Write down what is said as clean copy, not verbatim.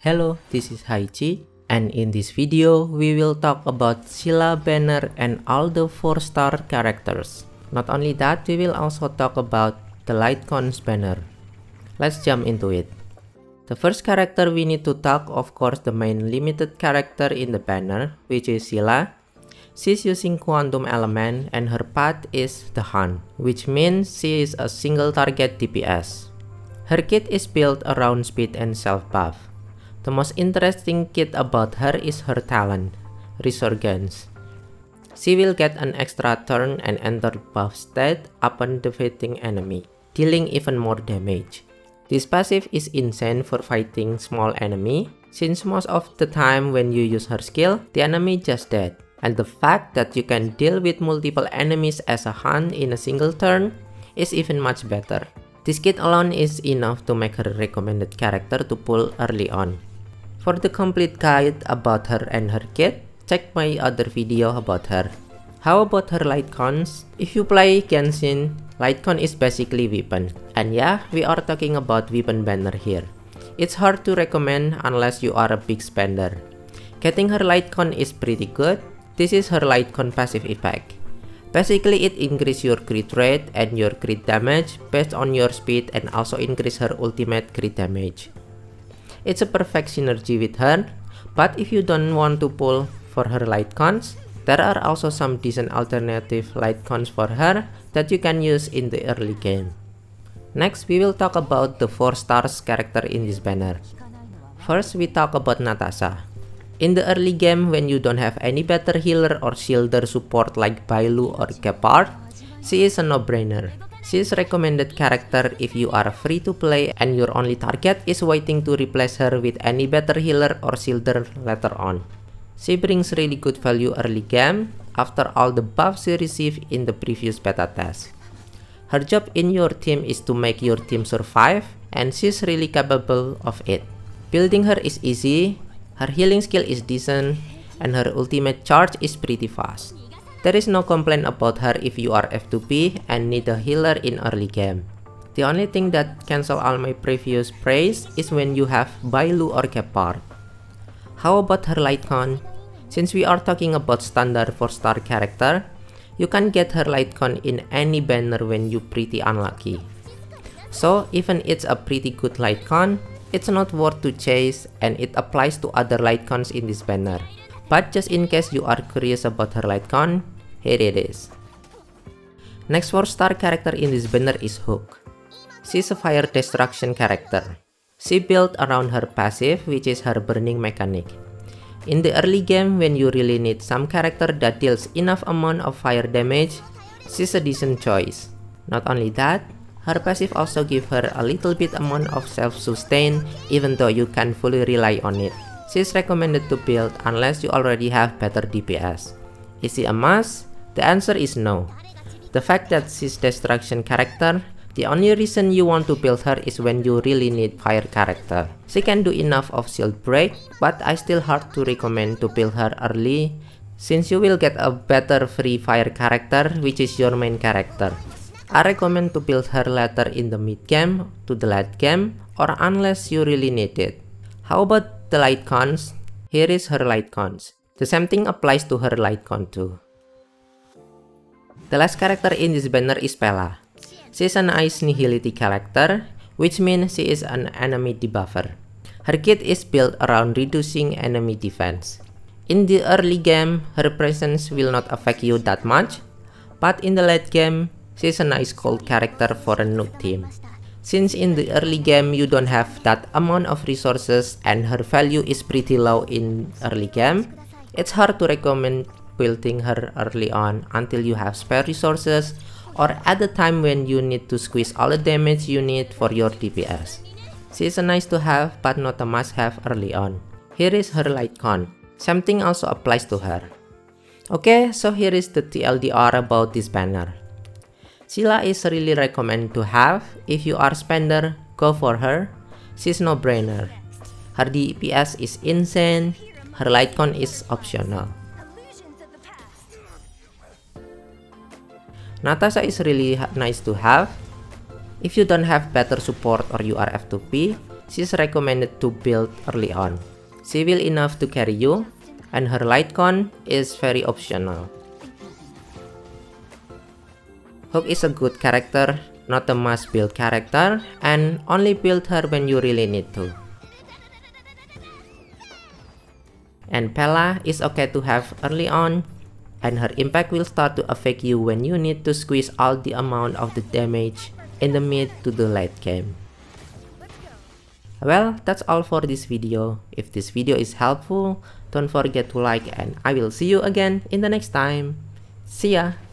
Hello, this is Haichi, and in this video, we will talk about Sylla, Banner, and all the 4-star characters. Not only that, we will also talk about the Lightcon's banner. Let's jump into it. The first character we need to talk, of course, the main limited character in the banner, which is Sylla. She's using Quantum Element and her path is the Hunt, which means she is a single target DPS. Her kit is built around speed and self-buff. The most interesting kit about her is her talent, Resurgence. She will get an extra turn and enter buff state upon defeating enemy, dealing even more damage. This passive is insane for fighting small enemy, since most of the time when you use her skill, the enemy just dead. And the fact that you can deal with multiple enemies as a Hunt in a single turn is even much better. This kit alone is enough to make her a recommended character to pull early on. For the complete guide about her and her kit, check my other video about her. How about her Lightcons? If you play Genshin, Lightcon is basically weapon. And yeah, we are talking about weapon banner here. It's hard to recommend unless you are a big spender. Getting her Lightcon is pretty good. This is her Lightcon passive effect. Basically, it increases your crit rate and your crit damage based on your speed and also increase her ultimate crit damage. It's a perfect synergy with her, but if you don't want to pull for her Lightcons, there are also some decent alternative Lightcons for her that you can use in the early game. Next, we will talk about the 4 stars character in this banner. First, we talk about Natasha. In the early game, when you don't have any better healer or shielder support like Bailu or Gepard, she is a no-brainer. She is a recommended character if you are free to play and your only target is waiting to replace her with any better healer or shielder later on. She brings really good value early game after all the buffs she received in the previous beta test. Her job in your team is to make your team survive, and she's really capable of it. Building her is easy, her healing skill is decent, and her ultimate charge is pretty fast. There is no complaint about her if you are F2P and need a healer in early game. The only thing that cancel all my previous praise is when you have Bailu or Gepard. How about her Lightcon? Since we are talking about standard 4-star character, you can get her Lightcon in any banner when you pretty unlucky. So even it's a pretty good Lightcon, it's not worth to chase and it applies to other Lightcons in this banner. But just in case you are curious about her Lightcon, here it is. Next 4-star character in this banner is Hook. She's a fire destruction character. She built around her passive, which is her burning mechanic. In the early game, when you really need some character that deals enough amount of fire damage, she's a decent choice. Not only that, her passive also gives her a little bit amount of self-sustain even though you can't fully rely on it. She's recommended to build unless you already have better DPS. Is she a must? The answer is no. The fact that she's destruction character, the only reason you want to build her is when you really need fire character. She can do enough of shield break, but I still hard to recommend to build her early since you will get a better free fire character which is your main character. I recommend to build her later in the mid game to the late game or unless you really need it. How about the Lightcons? Here is her Lightcons. The same thing applies to her Lightcon too. The last character in this banner is Pela. She is a nice nihility character, which means she is an enemy debuffer. Her kit is built around reducing enemy defense. In the early game, her presence will not affect you that much, but in the late game, she is a nice cold character for a noob team. Since in the early game you don't have that amount of resources and her value is pretty low in early game, it's hard to recommend building her early on until you have spare resources or at the time when you need to squeeze all the damage you need for your DPS. She is a nice to have but not a must have early on. Here is her Lightcon. Same thing also applies to her. Okay, so here is the TLDR about this banner. Sylla is really recommended to have. If you are spender, go for her. She's no brainer. Her DPS is insane. Her Lightcon is optional. Natasha is really nice to have. If you don't have better support or you are F2P, she's recommended to build early on. She will enough to carry you, and her light con is very optional. Hook is a good character, not a must build character, and only build her when you really need to. And Pela is okay to have early on, and her impact will start to affect you when you need to squeeze out the amount of the damage in the mid to the late game. Well, that's all for this video. If this video is helpful, don't forget to like, and I will see you again in the next time. See ya!